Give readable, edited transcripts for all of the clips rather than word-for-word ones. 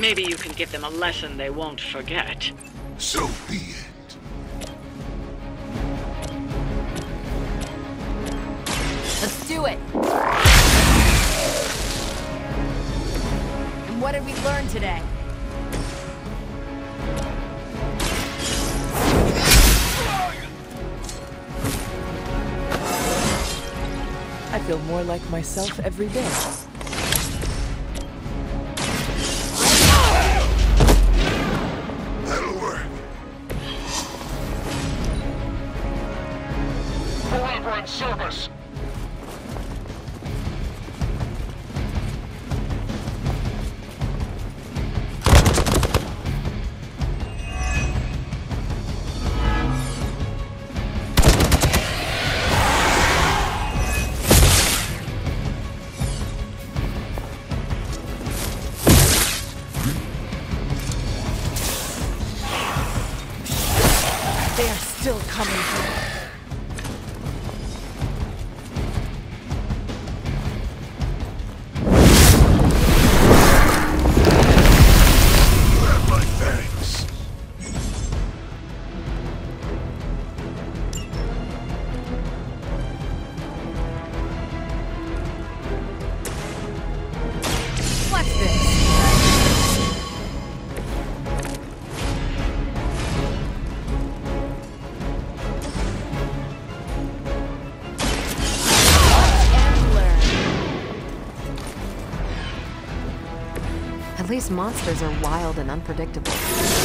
Maybe you can give them a lesson they won't forget. So be it. Let's do it! And what did we learn today? I feel more like myself every day. That'll work. Forever in service. They are still coming through. Grab my thanks. What's this? At least monsters are wild and unpredictable.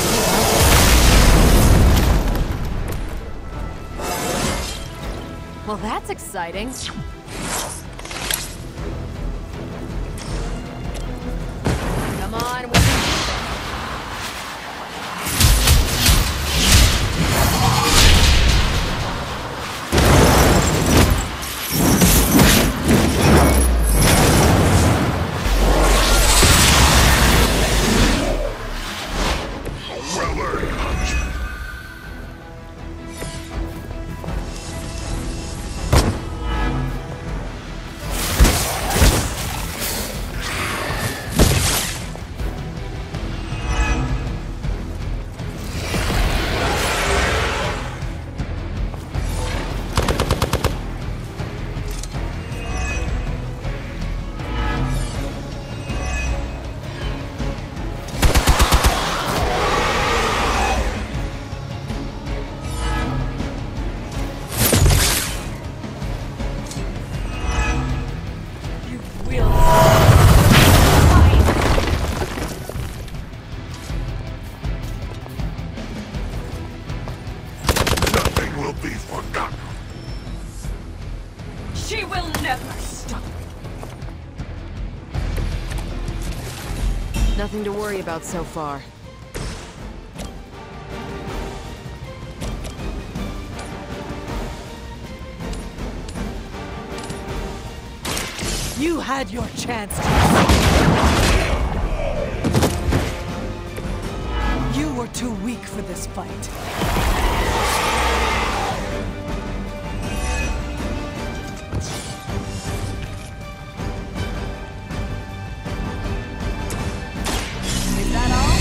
Well, that's exciting. Come on, we can... Well earned, punishment. You will. Nothing will be forgotten. She will never stop. Nothing to worry about so far. You had your chance. You were too weak for this fight. Is that all?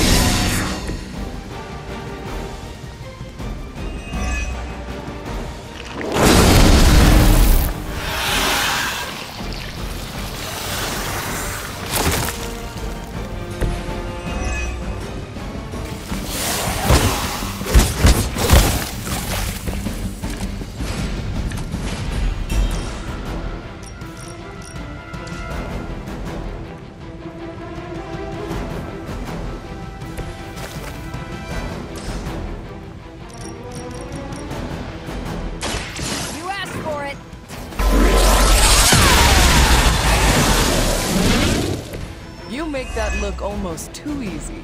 You asked for it. You make that look almost too easy.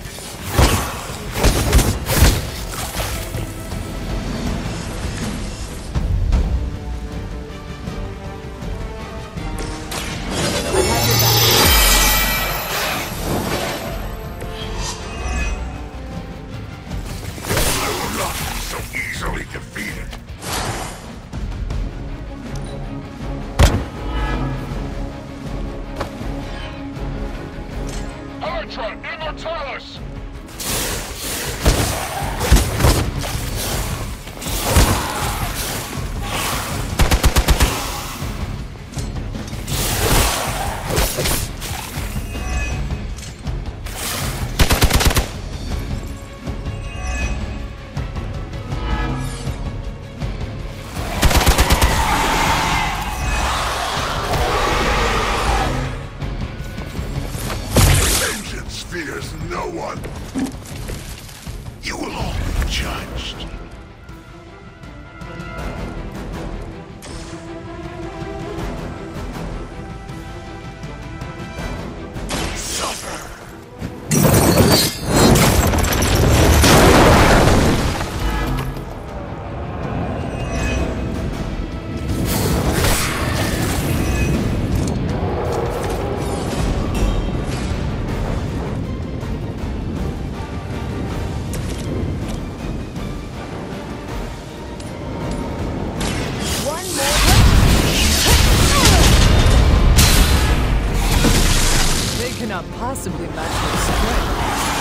I will not be so easily defeated. Elytra Mortalis! Vengeance fears no one. You will all be judged. Suffer! One more. They cannot possibly match your strength.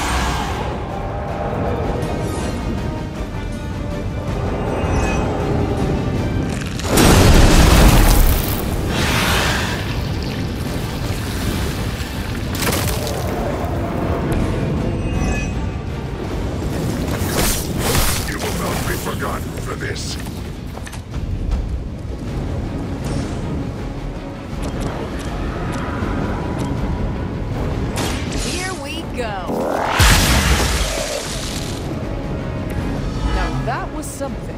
You will not be forgotten for this. Here we go. Now that was something.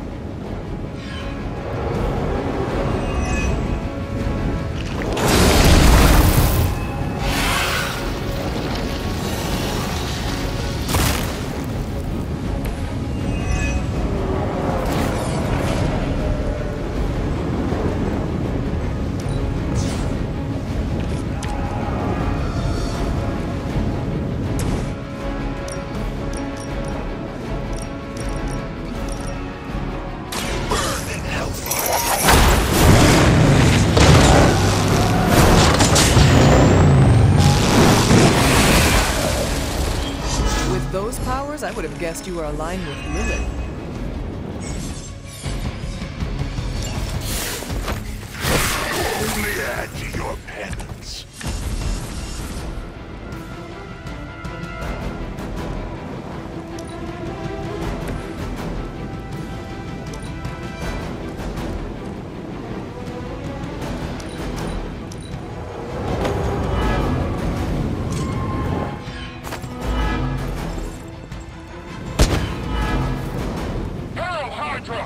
Burn in hellfire. With those powers, I would have guessed you were aligned with Lilith. Only add to your penance. Hail Hydra!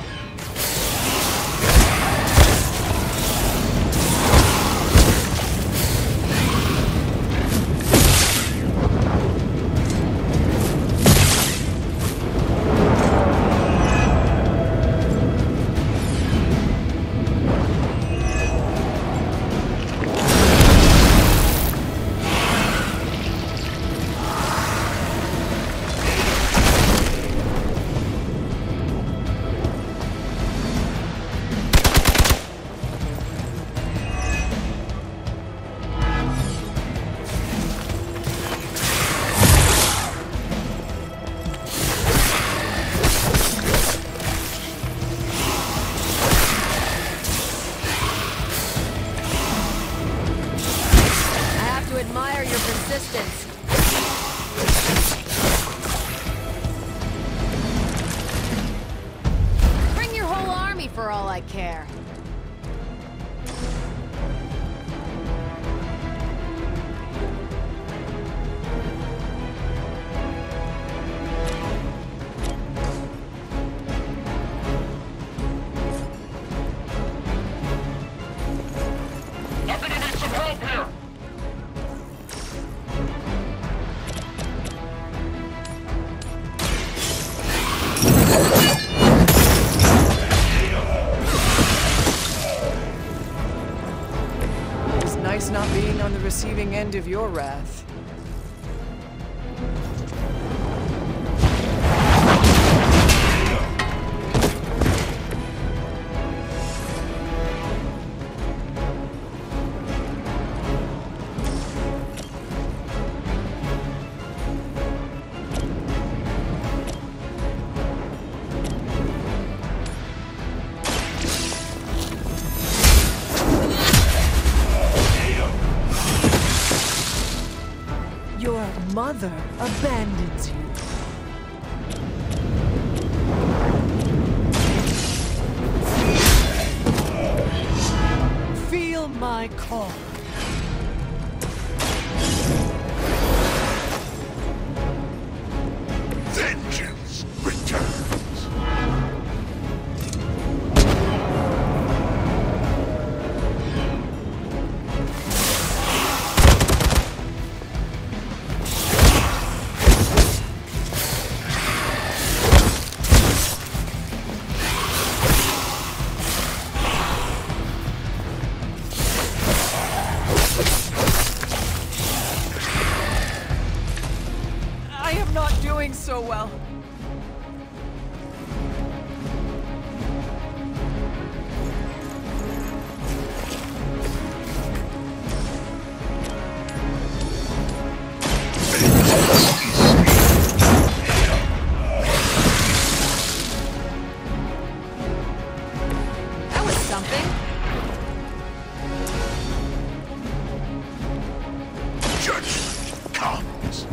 I have to admire your persistence. Bring your whole army for all I care. I'm gonna need some help here! It's nice not being on the receiving end of your wrath. Mother abandons you. Feel my call. Vengeance returns. I am not doing so well. That was something. Judgment comes.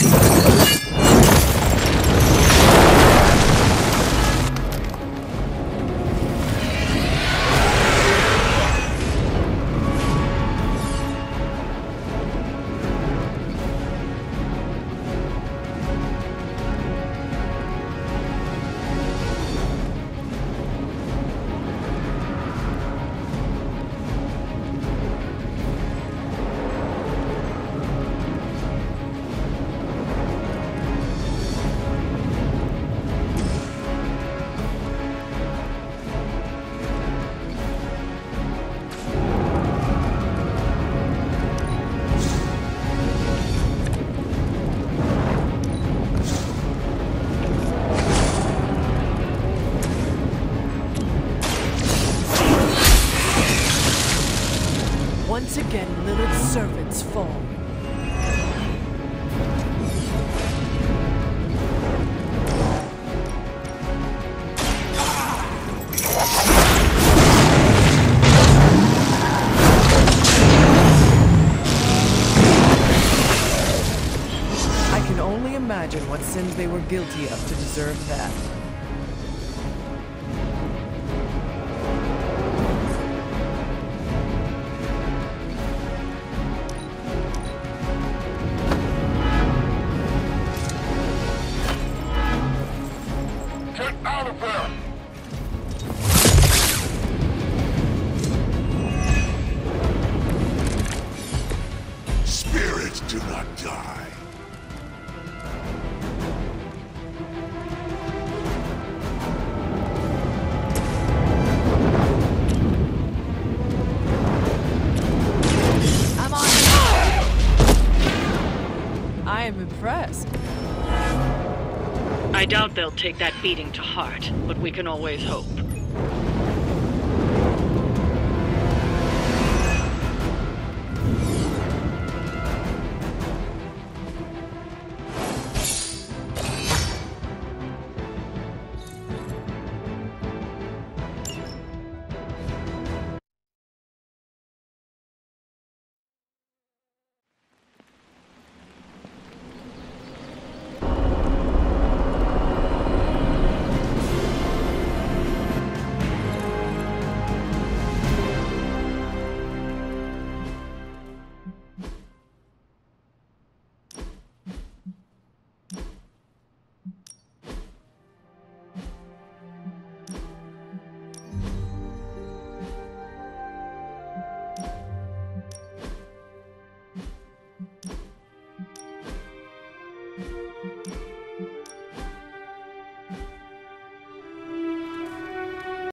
Once again, Lilith's servants fall. I can only imagine what sins they were guilty of to deserve that. Get out of there! Spirits do not die. I'm on. I am impressed. I doubt they'll take that beating to heart, but we can always hope.